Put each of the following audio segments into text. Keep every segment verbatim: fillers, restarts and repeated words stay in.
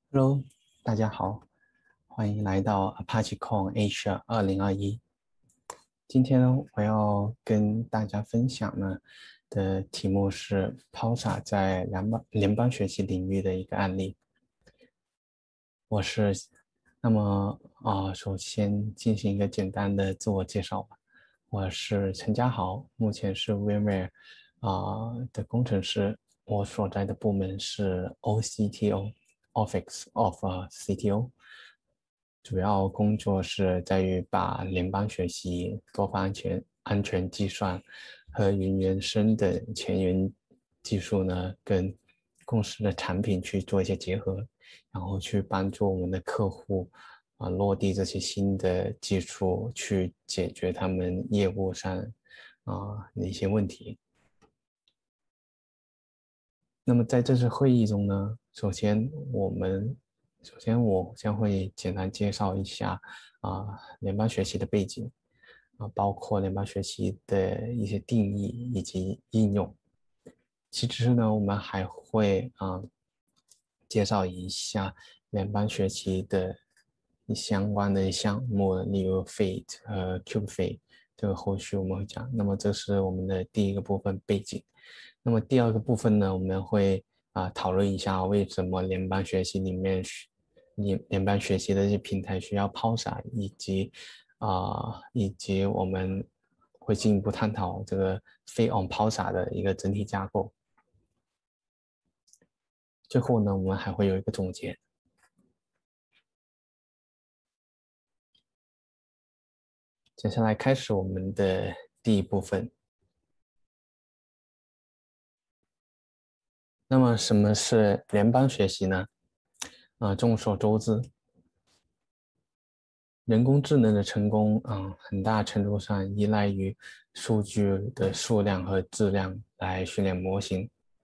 Hello，大家好，欢迎来到 ApacheCon Asia 二零二一。今天呢，我要跟大家分享呢的题目是 Pulsar 在联邦联邦学习领域的一个案例。我是，那么啊、呃首先进行一个简单的自我介绍吧。我是陈家豪，目前是 VMware 啊、的工程师。我所在的部门是 O C T O，Office of C T O。主要工作是在于把联邦学习、多方安全、安全计算和云原生等前沿技术呢，跟公司的产品去做一些结合，然后去帮助我们的客户啊、呃、落地这些新的技术，去解决他们业务上啊、呃、的一些问题。那么在这次会议中呢，首先我们首先我将会简单介绍一下啊、联邦学习的背景啊、包括联邦学习的一些定义以及应用。其次呢，我们还会啊、介绍一下联邦学习的相关的项目，例如 F A T E 和 Cube F A T E， 这个后续我们会讲。那么这是我们的第一个部分背景。那么第二个部分呢，我们会啊、呃讨论一下为什么联邦学习里面联联邦学习的这些平台需要 Pulsar，以及啊、呃、以及我们会进一步探讨这个 F A T E on Pulsar 的一个整体架构。最后呢，我们还会有一个总结。接下来开始我们的第一部分。那么什么是联邦学习呢？啊、众所周知，人工智能的成功，嗯，很大程度上依赖于数据的数量和质量来训练模型。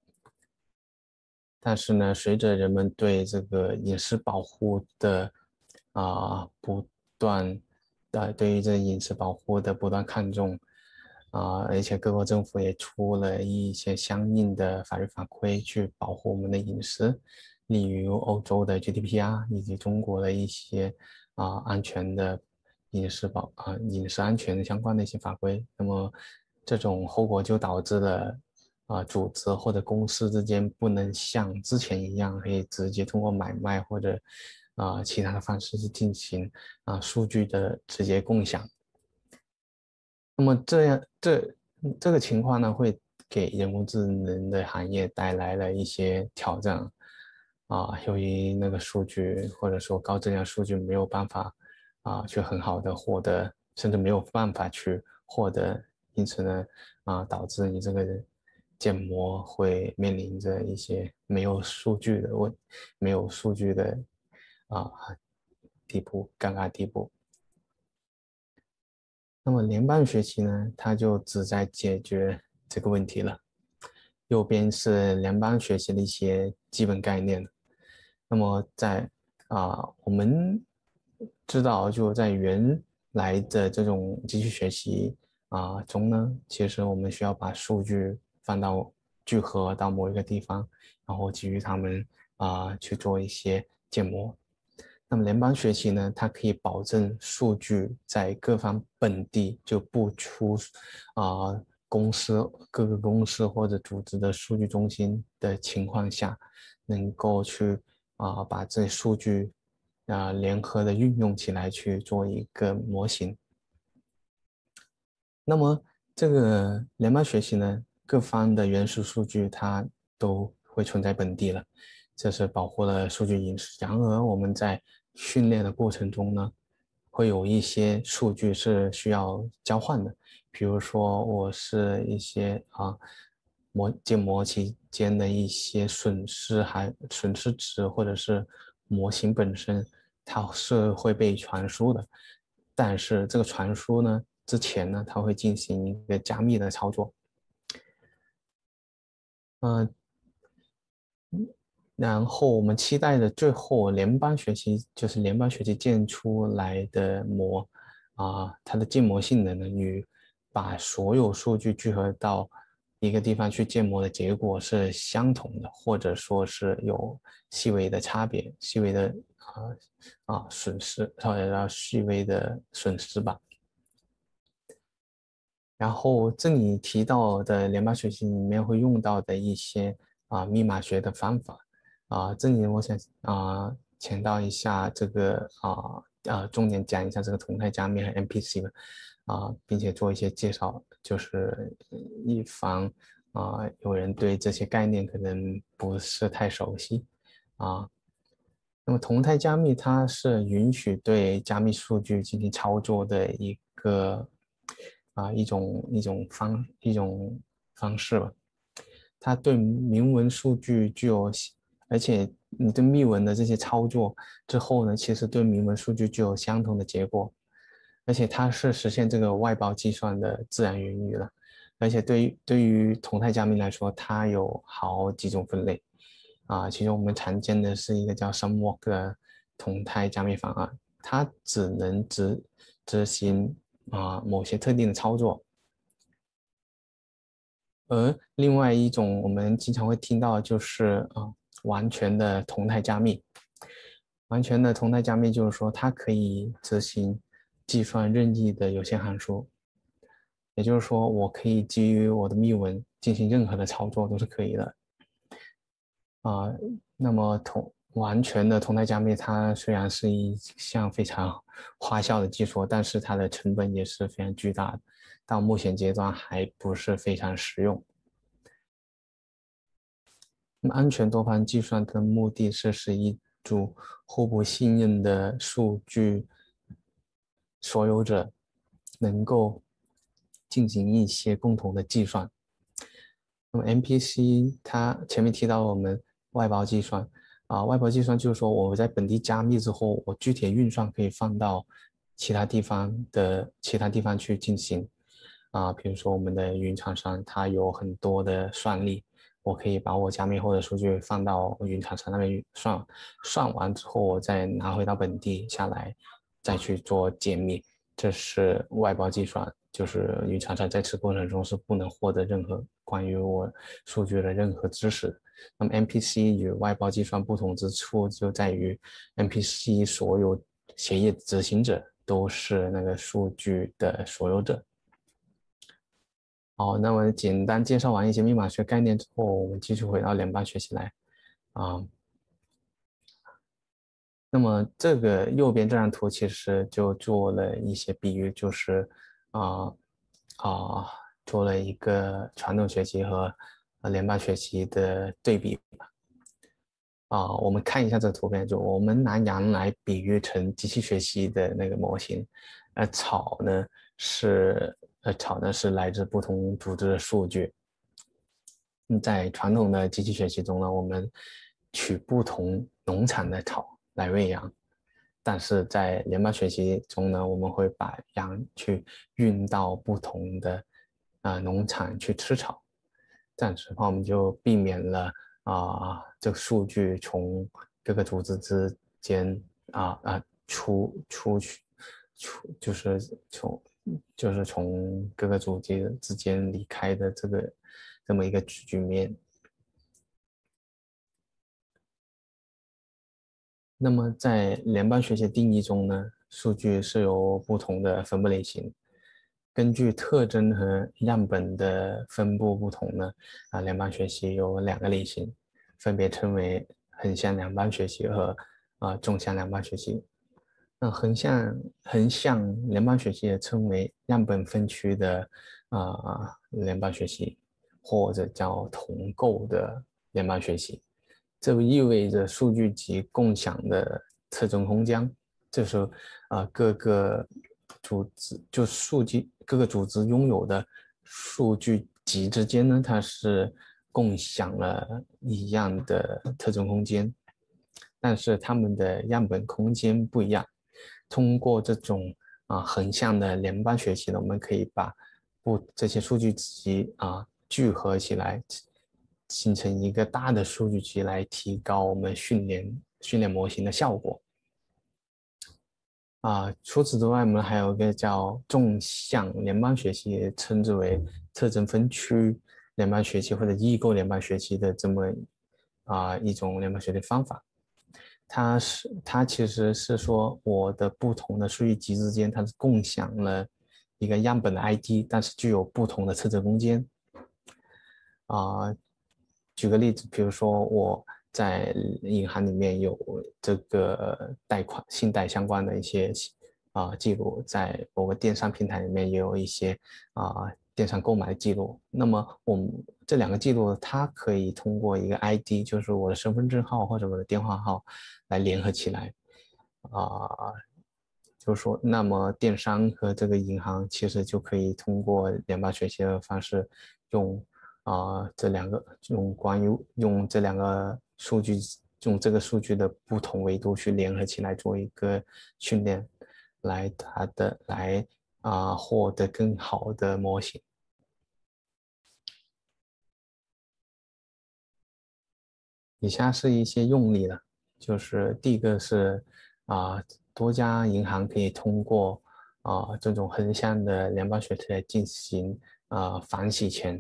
但是呢，随着人们对这个隐私保护的啊、呃不断，呃，对于这隐私保护的不断看重啊、呃而且各国政府也出了一些相应的法律法规去保护我们的隐私，例如欧洲的 G D P R 以及中国的一些啊、呃安全的隐私保啊、呃、隐私安全的相关的一些法规。那么这种后果就导致了啊、呃组织或者公司之间不能像之前一样可以直接通过买卖或者啊、呃其他的方式去进行啊、呃数据的直接共享。那么这样这这个情况呢，会给人工智能的行业带来了一些挑战啊。由于那个数据或者说高质量数据没有办法啊去很好的获得，甚至没有办法去获得，因此呢啊导致你这个建模会面临着一些没有数据的问，没有数据的啊地步，尴尬地步。那么联邦学习呢，它就旨在解决这个问题了。右边是联邦学习的一些基本概念。那么在啊、呃我们知道就在原来的这种机器学习啊、呃中呢，其实我们需要把数据放到聚合到某一个地方，然后基于它们啊、呃去做一些建模。那么联邦学习呢，它可以保证数据在各方本地就不出啊、呃、公司各个公司或者组织的数据中心的情况下，能够去啊、呃把这些数据啊、呃联合的运用起来去做一个模型。那么这个联邦学习呢，各方的原始数据它都会存在本地了，这是保护了数据隐私。然而我们在训练的过程中呢，会有一些数据是需要交换的，比如说我是一些啊模建模期间的一些损失，还损失值或者是模型本身，它是会被传输的。但是这个传输呢，之前呢，它会进行一个加密的操作。嗯、呃，然后我们期待的最后联邦学习就是联邦学习建出来的模啊、它的建模性能呢，与把所有数据聚合到一个地方去建模的结果是相同的，或者说是有细微的差别、细微的啊啊损失，或者叫细微的损失吧。然后这里提到的联邦学习里面会用到的一些啊密码学的方法啊，这里我想啊强调一下这个啊啊重点讲一下这个同态加密和 N P C 吧啊，并且做一些介绍，就是以防啊有人对这些概念可能不是太熟悉啊。那么同态加密它是允许对加密数据进行操作的一个啊一种一种方一种方式吧。它对明文数据具有，而且你对密文的这些操作之后呢，其实对明文数据具有相同的结果，而且它是实现这个外包计算的自然语语了。而且对于对于同态加密来说，它有好几种分类。啊，其中我们常见的是一个叫 some work 的同态加密方案，它只能执执行啊某些特定的操作，而另外一种我们经常会听到就是啊完全的同态加密，完全的同态加密就是说它可以执行计算任意的有限函数，也就是说我可以基于我的密文进行任何的操作都是可以的。啊，那么同完全的同态加密，它虽然是一项非常花哨的技术，但是它的成本也是非常巨大的，到目前阶段还不是非常实用。那么安全多方计算的目的是使一组互不信任的数据所有者能够进行一些共同的计算。那么 N P C 它前面提到我们外包计算啊，外包计算就是说我在本地加密之后，我具体的运算可以放到其他地方的其他地方去进行啊，比如说我们的云厂商它有很多的算力，我可以把我加密后的数据放到云厂商那边算，算完之后我再拿回到本地下来，再去做解密，这是外包计算。就是云厂商在此过程中是不能获得任何关于我数据的任何知识。那么 N P C 与外包计算不同之处就在于 N P C 所有协议执行者都是那个数据的所有者。好，那么简单介绍完一些密码学概念之后，我们继续回到联邦学习来啊。那么这个右边这张图其实就做了一些比喻，就是啊啊做了一个传统学习和联邦学习的对比啊。我们看一下这个图片，就我们拿羊来比喻成机器学习的那个模型，而草呢是呃草呢是来自不同组织的数据。在传统的机器学习中呢，我们取不同农场的草来喂羊，但是在联邦学习中呢，我们会把羊去运到不同的啊、呃、农场去吃草，这样子的话，我们就避免了啊、呃、这个数据从各个组织之间啊啊出出去出就是从就是从各个组织之间离开的这个这么一个局面。那么在联邦学习定义中呢，数据是由不同的分布类型，根据特征和样本的分布不同呢，啊，联邦学习有两个类型，分别称为横向联邦学习和啊纵向联邦学习。那横向横向联邦学习也称为样本分区的啊联邦学习，或者叫同构的联邦学习。这意味着数据集共享的特征空间，就是啊、呃、各个组织就数据各个组织拥有的数据集之间呢，它是共享了一样的特征空间，但是它们的样本空间不一样。通过这种啊横向的联邦学习呢，我们可以把不这些数据集啊聚合起来，形成一个大的数据集来提高我们训练训练模型的效果。啊，除此之外，我们还有一个叫纵向联邦学习，称之为特征分区联邦学习或者异构联邦学习的这么啊、一种联邦学习方法。它是它其实是说我的不同的数据集之间，它是共享了一个样本的 I D， 但是具有不同的测试空间。啊、呃，举个例子，比如说我在银行里面有这个贷款、信贷相关的一些啊、呃、记录，在某个电商平台里面也有一些啊、呃、电商购买的记录。那么我们这两个记录，它可以通过一个 I D， 就是我的身份证号或者我的电话号来联合起来。啊、呃，就是说，那么电商和这个银行其实就可以通过联邦学习的方式用。啊、呃，这两个用关于用这两个数据，用这个数据的不同维度去联合起来做一个训练，来它的来啊、呃、获得更好的模型。以下是一些用例了，就是第一个是啊、呃、多家银行可以通过啊、呃、这种横向的联邦学习来进行啊、呃、反洗钱。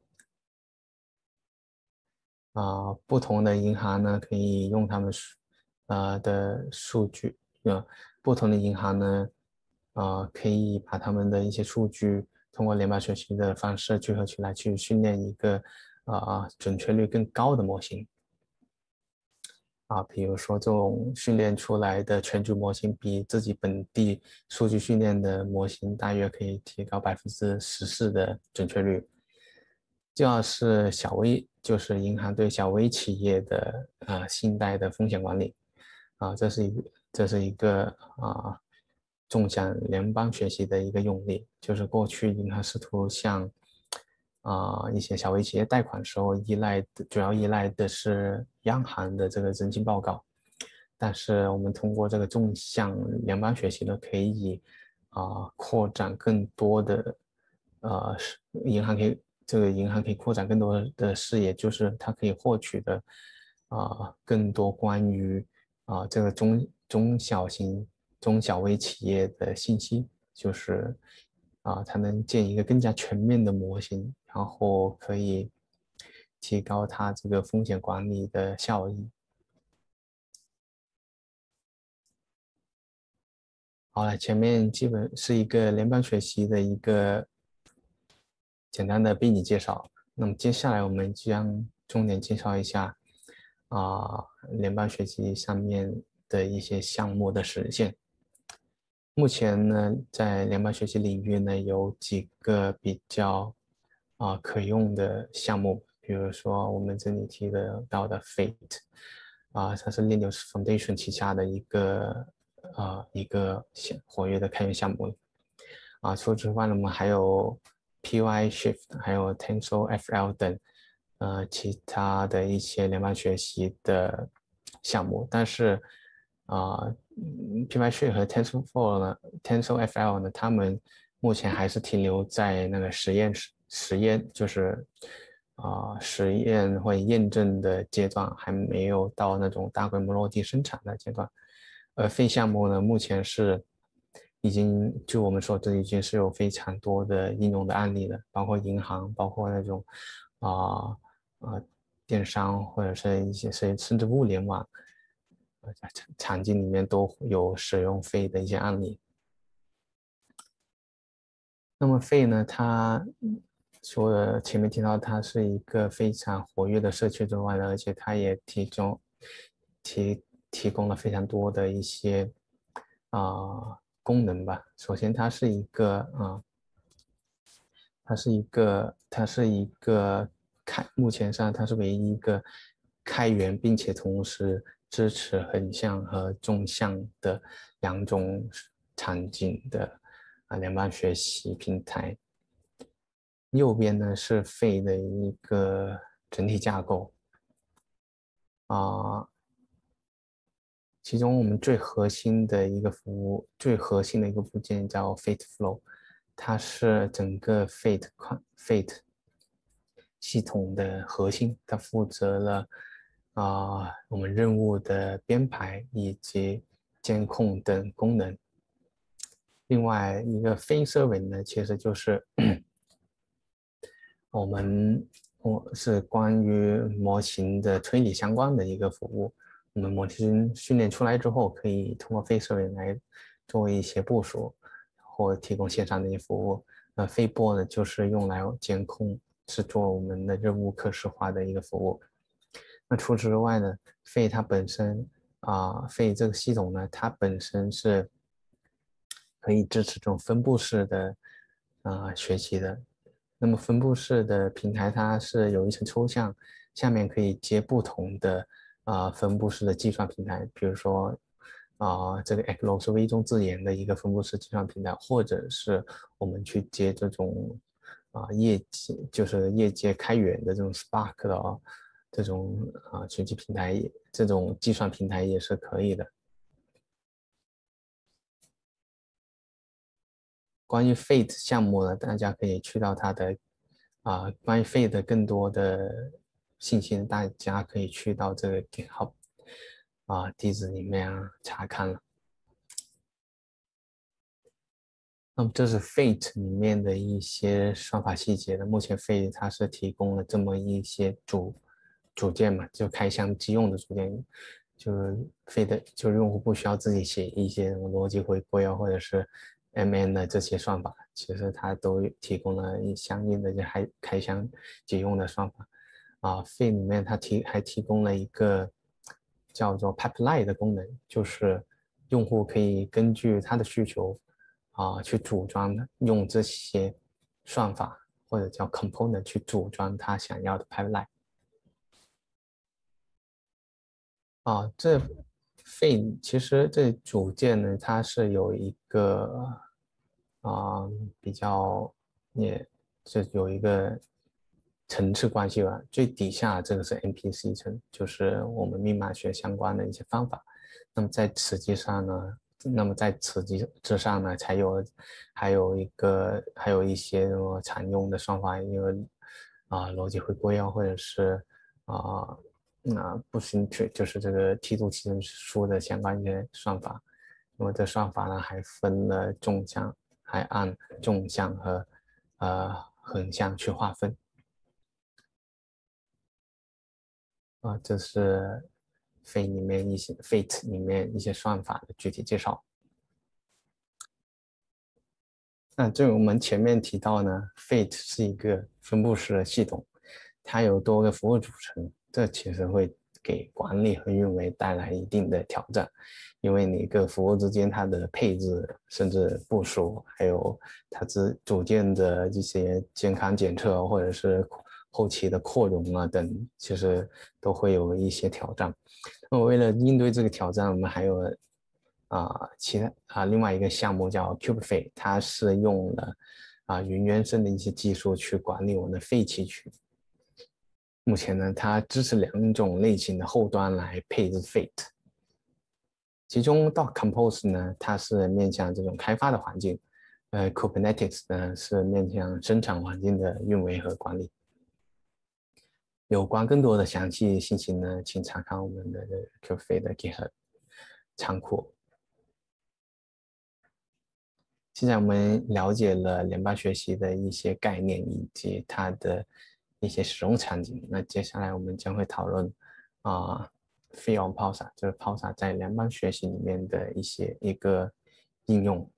啊、呃，不同的银行呢，可以用他们数呃的数据，呃，不同的银行呢，呃，可以把他们的一些数据通过联邦学习的方式聚合起来，去训练一个啊、呃、准确率更高的模型。啊，比如说这种训练出来的全局模型，比自己本地数据训练的模型大约可以提高百分之十四的准确率。第二是小微，就是银行对小微企业的啊、呃、信贷的风险管理啊、呃，这是一个这是一个啊、呃、纵向联邦学习的一个用例，就是过去银行试图向啊、呃、一些小微企业贷款时候依赖的主要依赖的是央行的这个征信报告，但是我们通过这个纵向联邦学习呢，可以啊、呃、扩展更多的呃银行可以。这个银行可以扩展更多的视野，就是它可以获取的啊、呃、更多关于啊、呃、这个中中小型中小微企业的信息，就是啊、呃、它能建一个更加全面的模型，然后可以提高它这个风险管理的效益。好了，前面基本是一个联邦学习的一个简单的背景介绍。那么接下来我们将重点介绍一下啊、呃联邦学习上面的一些项目的实现。目前呢，在联邦学习领域呢，有几个比较啊、呃可用的项目，比如说我们这里提得到的 Fate 啊、呃，它是 Linux Foundation 旗下的一个啊、呃、一个活跃的开源项目。啊，除此之外呢，我们还有 P Y Shift，还有 TensorFL 等，呃，其他的一些联邦学习的项目。但是，啊、呃、，P Y Shift 和 TensorFlow 呢，TensorFL 呢，他们目前还是停留在那个实验室、实验，就是啊、呃、实验或验证的阶段，还没有到那种大规模落地生产的阶段。而非项目呢，目前是已经就我们说，这已经是有非常多的应用的案例了，包括银行，包括那种啊啊、呃呃、电商或者是一些甚甚至物联网呃场场景里面都有使用费的一些案例。那么费呢，它除了前面提到它是一个非常活跃的社区之外呢，而且它也提供提提供了非常多的一些啊、呃功能吧。首先，它是一个啊、呃它是一个它是一个开目前上它是唯一一个开源并且同时支持横向和纵向的两种场景的啊联邦学习平台。右边呢是费的一个整体架构啊，其中我们最核心的一个服务，最核心的一个部件叫 Fate Flow，它是整个 Fate Fate 系统的核心，它负责了啊、呃我们任务的编排以及监控等功能。另外一个非 server 呢，其实就是我们我是关于模型的推理相关的一个服务。我们模型训练出来之后，可以通过 Federated 来做一些部署，或提供线上的一些服务。那 Fedboard 呢，就是用来监控，是做我们的任务可视化的一个服务。那除此之外呢，Fed 它本身啊，Fed 这个系统呢，它本身是可以支持这种分布式的啊学习的。那么分布式的平台，它是有一层抽象，下面可以接不同的啊分布式的计算平台，比如说啊这个 E C L O 是微中自研的一个分布式计算平台，或者是我们去接这种啊业界就是业界开源的这种 Spark 的哦这种啊学习平台，这种计算平台也是可以的。关于 Fate 项目呢，大家可以去到它的啊，关于 Fate 的更多的信息，大家可以去到这个 GitHub 啊地址里面啊查看了。那么这是 Fate 里面的一些算法细节的。目前 Fate 它是提供了这么一些组组件嘛，就开箱即用的组件，就是 Fate 就是用户不需要自己写一些逻辑回归啊，或者是 M N 的这些算法，其实它都提供了相应的开开箱即用的算法。啊，Fate 里面它提还提供了一个叫做 Pipeline 的功能，就是用户可以根据他的需求啊去组装，用这些算法或者叫 component 去组装他想要的 pipeline。啊，这 Fate 其实这组件呢，它是有一个啊比较也是有一个层次关系吧。最底下这个是 N P C 层，就是我们密码学相关的一些方法。那么在此之上呢，那么在此之之上呢，才有还有一个还有一些常用的算法，因为啊逻辑回归啊，或者是啊。那不行，去就是这个梯度提升数的相关一些算法。那么这算法呢，还分了纵向，还按纵向和呃横向去划分。啊、呃，这是 Fate 里面一些 Fate 里面一些算法的具体介绍。那正如我们前面提到呢，Fate 是一个分布式的系统，它有多个服务组成，这其实会给管理和运维带来一定的挑战，因为你各服务之间它的配置、甚至部署，还有它之组件的这些健康检测或者是后期的扩容啊等，其实都会有一些挑战。那么为了应对这个挑战，我们还有啊，其他啊，另外一个项目叫 KubeFed，它是用了啊云原生的一些技术去管理我们的废弃区。目前呢，它支持两种类型的后端来配置 Fate，其中到 Compose 呢，它是面向这种开发的环境，呃，Kubernetes 呢是面向生产环境的运维和管理。有关更多的详细信息呢，请查看我们的 KubeFed 的 GitHub 仓库。现在我们了解了联邦学习的一些概念以及它的一些使用场景，那接下来我们将会讨论啊 f e e on Pulsar， 就是 Pulsar 在联邦学习里面的一些一个应用。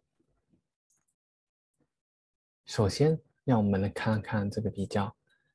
首先，让我们来看看这个比较。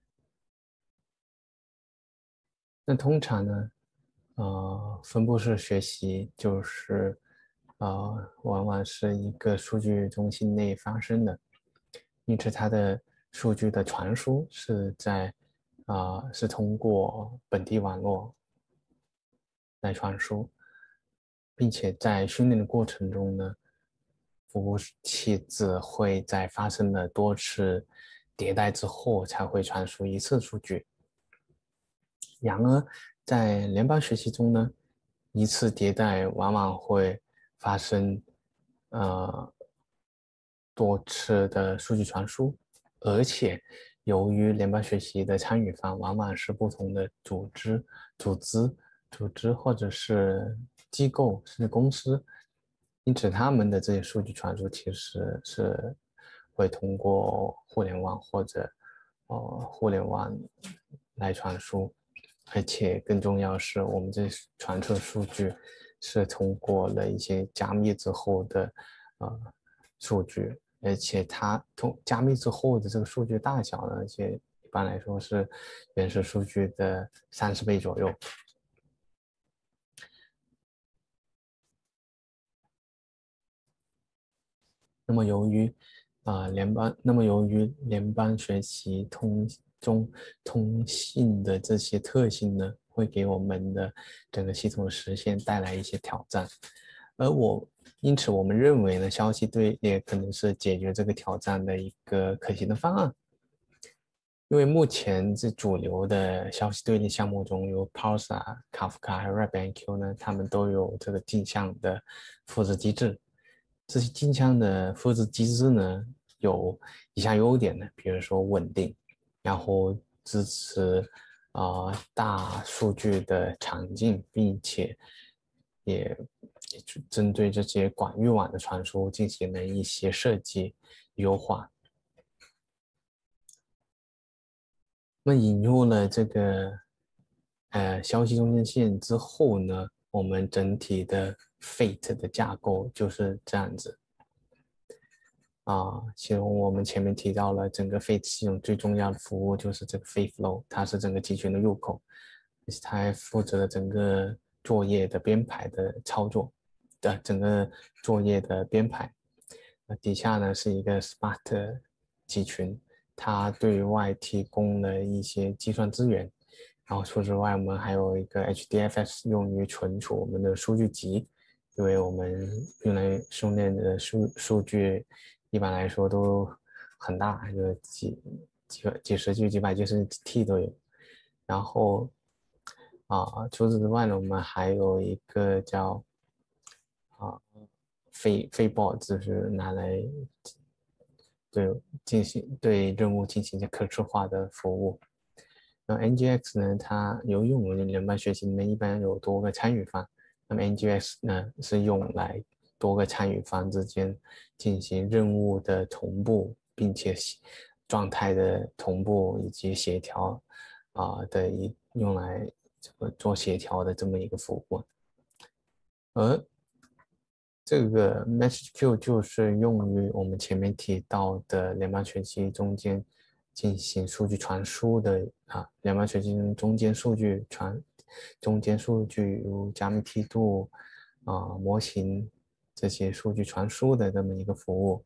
那通常呢，呃，分布式学习就是呃，往往是一个数据中心内发生的，因此它的数据的传输是在啊、呃、是通过本地网络来传输，并且在训练的过程中呢，服务器只会在发生了多次迭代之后才会传输一次数据。然而，在联邦学习中呢，一次迭代往往会发生呃多次的数据传输，而且由于联邦学习的参与方往往是不同的组织、组织、组织或者是机构甚至公司，因此他们的这些数据传输其实是会通过互联网或者呃互联网来传输，而且更重要是我们这传出的数据是通过了一些加密之后的呃数据，而且它通加密之后的这个数据大小呢，而且一般来说是原始数据的三十倍左右。那么由于啊、呃、联邦，那么由于联邦学习通中通信的这些特性呢，会给我们的整个系统的实现带来一些挑战。而我因此我们认为呢，消息队列可能是解决这个挑战的一个可行的方案。因为目前这主流的消息队列项目中有 Pulsar、Kafka 还有 RabbitMQ 呢，它们都有这个镜像的复制机制。这些镜像的复制机制呢，有以下优点呢，比如说稳定，然后支持啊、呃、大数据的场景，并且也针对这些广域网的传输进行了一些设计优化。那引入了这个呃消息中间线之后呢，我们整体的 F A T E 的架构就是这样子啊。其中我们前面提到了整个 F A T E 系统最重要的服务就是这个 F A T Flow，它是整个集群的入口，它还负责整个作业的编排的操作的整个作业的编排。那底下呢是一个 Smart 集群，它对外提供了一些计算资源。然后除此之外，我们还有一个 H D F S 用于存储我们的数据集，因为我们用来训练的数数据一般来说都很大，就几几个几十 G、几百 G 甚至 T 都有。然后啊，除此之外呢，我们还有一个叫啊非非 board，就是拿来对进行对任务进行一些可视化的服务。那 N G X 呢，它由于我们联邦学习里面一般有多个参与方，那么 N G X 呢是用来多个参与方之间进行任务的同步，并且状态的同步以及协调啊、呃、的一用来这个做协调的这么一个服务。而这个 Message Queue 就是用于我们前面提到的联邦全息中间进行数据传输的啊，联邦全息中间数据传中间数据如加密梯度啊、模型这些数据传输的这么一个服务。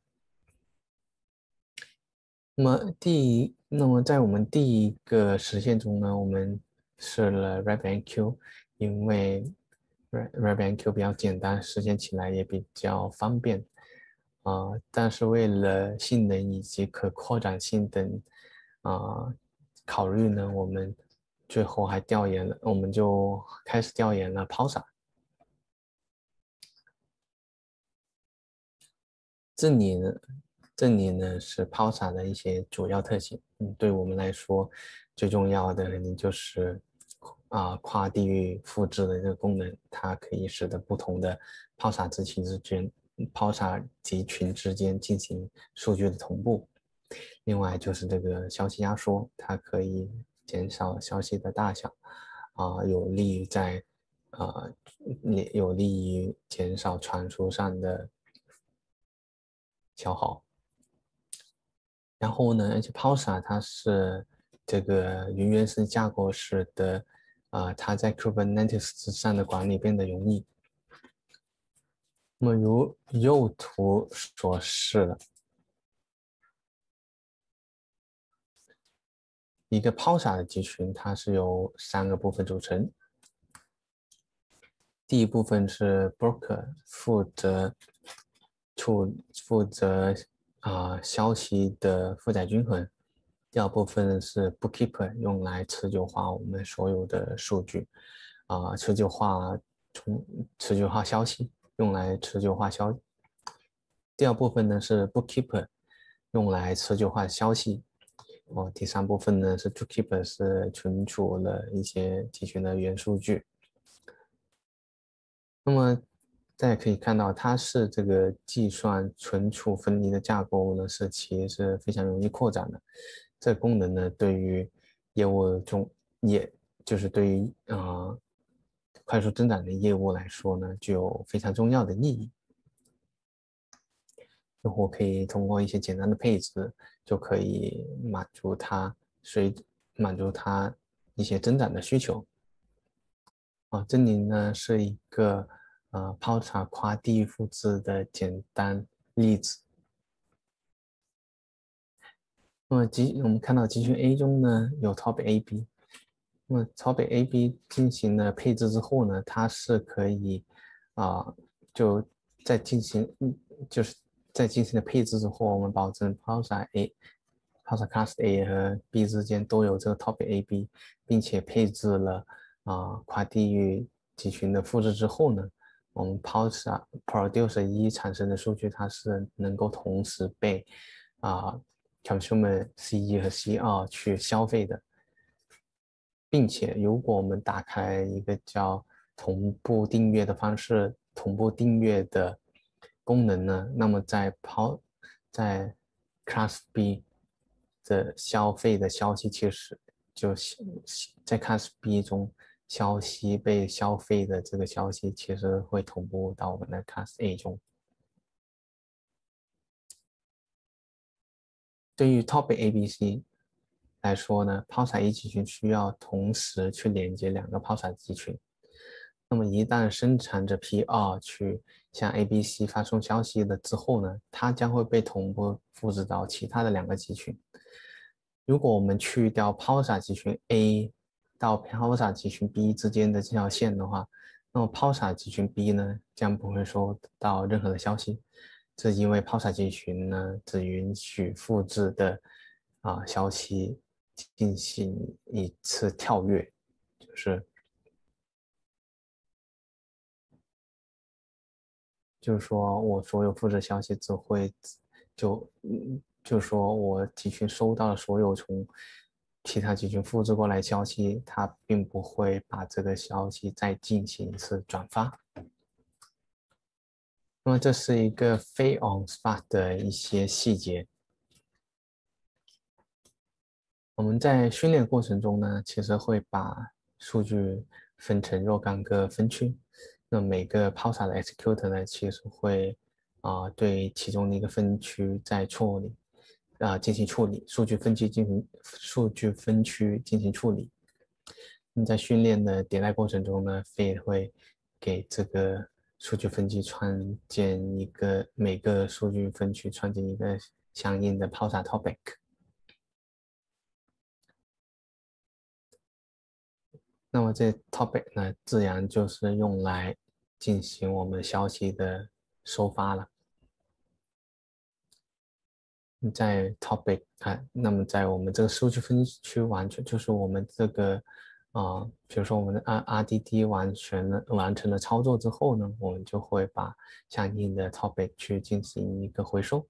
那么第一，那么在我们第一个实现中呢，我们试了 RabbitMQ，因为 RabbitMQ 比较简单，实现起来也比较方便啊、呃。但是为了性能以及可扩展性等啊、呃、考虑呢，我们最后还调研了，我们就开始调研了 Pulsar。这里呢，这里呢是 Pulsar 的一些主要特性。嗯，对我们来说，最重要的肯定就是啊、呃、跨地域复制的这个功能，它可以使得不同的 Pulsar 集群之间、Pulsar 集群之间进行数据的同步。另外就是这个消息压缩，它可以减少消息的大小，啊、呃，有利于在啊、呃，也有利于减少传输上的消耗。然后呢，而且 Pulsar 它是这个云原生架构使得啊、呃，它在 Kubernetes 之上的管理变得容易。那么如右图所示，一个 Pulsar 的集群，它是由三个部分组成。第一部分是 broker， 负责处负责啊、呃、消息的负载均衡。第二部分是 bookkeeper， 用来持久化我们所有的数据，啊、呃，持久化从持久化消息，用来持久化消。第二部分呢是 bookkeeper， 用来持久化消息。哦，第三部分呢是 zookeeper， 是存储了一些集群的元数据。那么大家可以看到，它是这个计算存储分离的架构呢，是其实是非常容易扩展的。这个功能呢，对于业务中业，就是对于啊、呃、快速增长的业务来说呢，具有非常重要的意义。用户可以通过一些简单的配置，就可以满足它随满足它一些增长的需求。啊，这里呢是一个呃 Pulsar 跨地域复制的简单例子。那么集我们看到集群 A 中呢有 topic A、B，那么 topic A、B 进行了配置之后呢，它是可以啊、呃、就在进行嗯就是在进行了配置之后，我们保证 Pulsar A、Pulsar Class A 和 B 之间都有这个 topic A、B，并且配置了啊、呃、跨地域集群的复制之后呢，我们 Pulsar Producer 一产生的数据，它是能够同时被啊、呃consumer C 一和 C 二去消费的，并且如果我们打开一个叫同步订阅的方式，同步订阅的功能呢，那么在抛在 Class B 的消费的消息，其实就在 Class B 中消息被消费的这个消息，其实会同步到我们的 Class A 中。对于 Topic A、B、C 来说呢，Pulsar 一集群需要同时去连接两个 Pulsar 集群。那么一旦生产者 P 二去向 A、B、C 发送消息了之后呢，它将会被同步复制到其他的两个集群。如果我们去掉 Pulsar 集群 A 到 Pulsar 集群 B 之间的这条线的话，那么 Pulsar 集群 B 呢将不会收到任何的消息。这因为 Pulsar 集群呢只允许复制的啊消息进行一次跳跃，就是就是说我所有复制消息只会就嗯，就是说我集群收到了所有从其他集群复制过来消息，它并不会把这个消息再进行一次转发。那么这是一个非 on spot 的一些细节。我们在训练过程中呢，其实会把数据分成若干个分区。那每个 Pulsar 的 executor 呢，其实会啊、呃、对其中的一个分区在处理啊、呃、进行处理，数据分区进行数据分区进行处理。那在训练的迭代过程中呢，Fed 会给这个数据分区创建一个每个数据分区创建一个相应的 Pulsar topic。那么这 topic 呢，自然就是用来进行我们消息的收发了。在 topic 啊，那么在我们这个数据分区完全就是我们这个啊、呃，比如说我们的 R R D D 完全了完成了操作之后呢，我们就会把相应的 topic 去进行一个回收。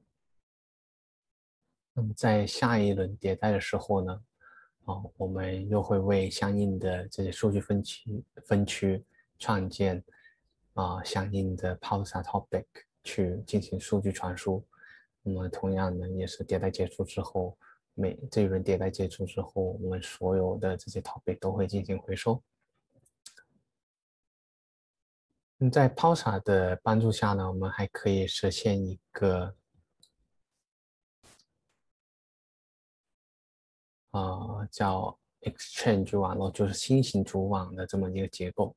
那么在下一轮迭代的时候呢，啊，我们又会为相应的这些数据分区分区创建啊相应的 Pulsar topic 去进行数据传输。那么同样呢，也是迭代结束之后，每这一轮迭代结束之后，我们所有的这些 topic 都会进行回收。在 Pulsar 的帮助下呢，我们还可以实现一个呃叫 exchange 网络，就是新型组网的这么一个结构。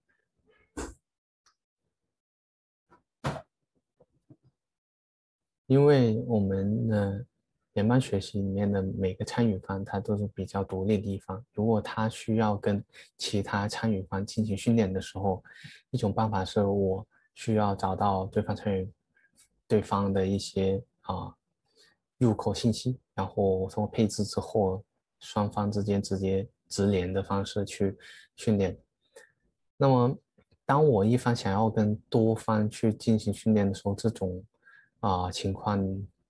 因为我们的联邦学习里面的每个参与方，它都是比较独立的地方。如果他需要跟其他参与方进行训练的时候，一种办法是我需要找到对方参与对方的一些啊入口信息，然后通过配置之后，双方之间直接直连的方式去训练。那么，当我一方想要跟多方去进行训练的时候，这种啊、呃情况，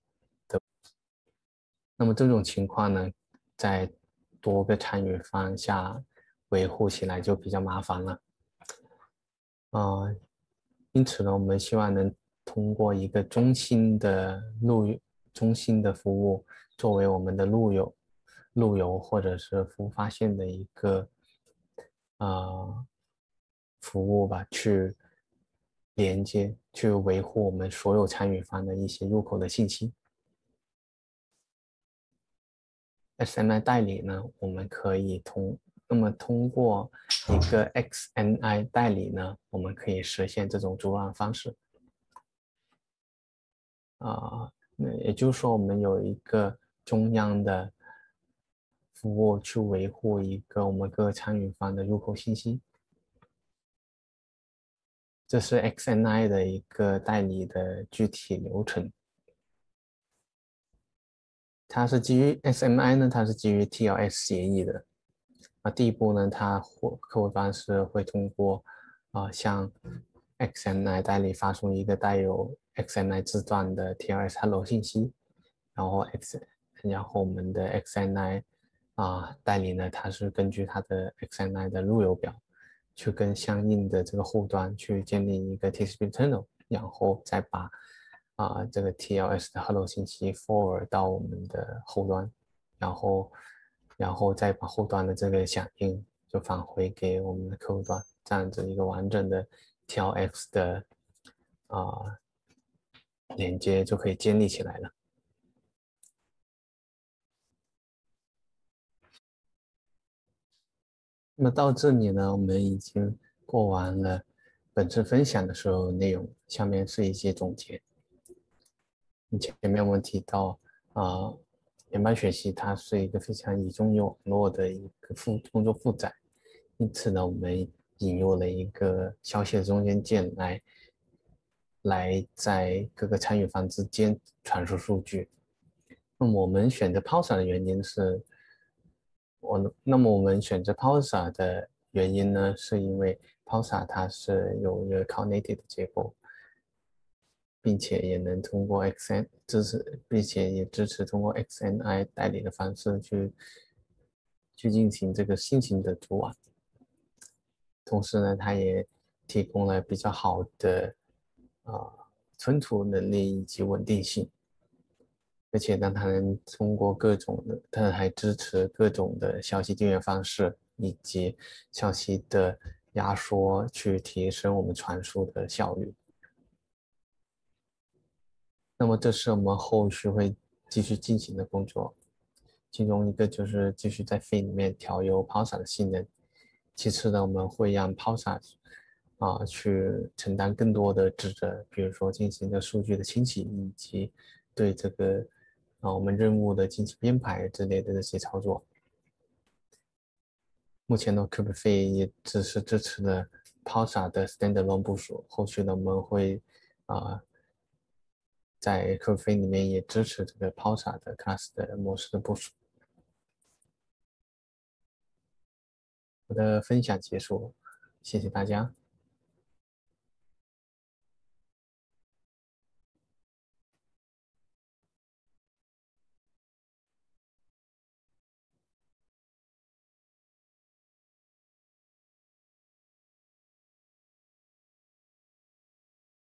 那么这种情况呢，在多个参与方下维护起来就比较麻烦了。啊、呃因此呢，我们希望能通过一个中心的路中心的服务，作为我们的路由、路由或者是服务发现的一个啊、呃、服务吧，去连接、去维护我们所有参与方的一些入口的信息。S N I 代理呢，我们可以通，那么通过一个 X N I 代理呢，我们可以实现这种组网方式。啊，那也就是说，我们有一个中央的服务去维护一个我们各个参与方的入口信息。这是 X N I 的一个代理的具体流程。它是基于 S M I 呢，它是基于 T L S 协议的。啊，第一步呢，它或客户端是会通过啊、呃、向 X N I 代理发送一个带有 X N I 字段的 T L S hello 信息，然后 X 然后我们的 X N I 啊、代理呢，它是根据它的 X N I 的路由表，去跟相应的这个后端去建立一个 T C P tunnel，然后再把啊、这个 T L S 的 hello 信息 forward 到我们的后端，然后然后再把后端的这个响应就返回给我们的客户端，这样子一个完整的 T L S 的啊、连接就可以建立起来了。那么到这里呢，我们已经过完了本次分享的所有内容，下面是一些总结。前面我们提到，啊、呃，联邦学习它是一个非常倚重于网络的一个负工作负载，因此呢，我们引入了一个消息的中间件来，来在各个参与方之间传输数据。那么我们选择 Pulsar 的原因是，我那么我们选择 Pulsar 的原因呢，是因为 Pulsar 它是有一个 Cloud Native 的结构，并且也能通过 X N 支持，并且也支持通过 X N I 代理的方式去去进行这个新型的组网。同时呢，它也提供了比较好的啊、呃、存储能力以及稳定性，而且呢，它能通过各种的，它还支持各种的消息订阅方式以及消息的压缩，去提升我们传输的效率。那么这是我们后续会继续进行的工作，其中一个就是继续在 F I 里面调优 Pulsar 的性能。其次呢，我们会让 Pulsar 啊去承担更多的职责，比如说进行的数据的清洗，以及对这个啊我们任务的进行编排之类的这些操作。目前呢 k u b e F I 也只是支持了 Pulsar 的 standalone 部署，后续呢我们会啊在 k u b e F I 里面也支持这个 Pulsar 的 class 的模式的部署。我的分享结束，谢谢大家。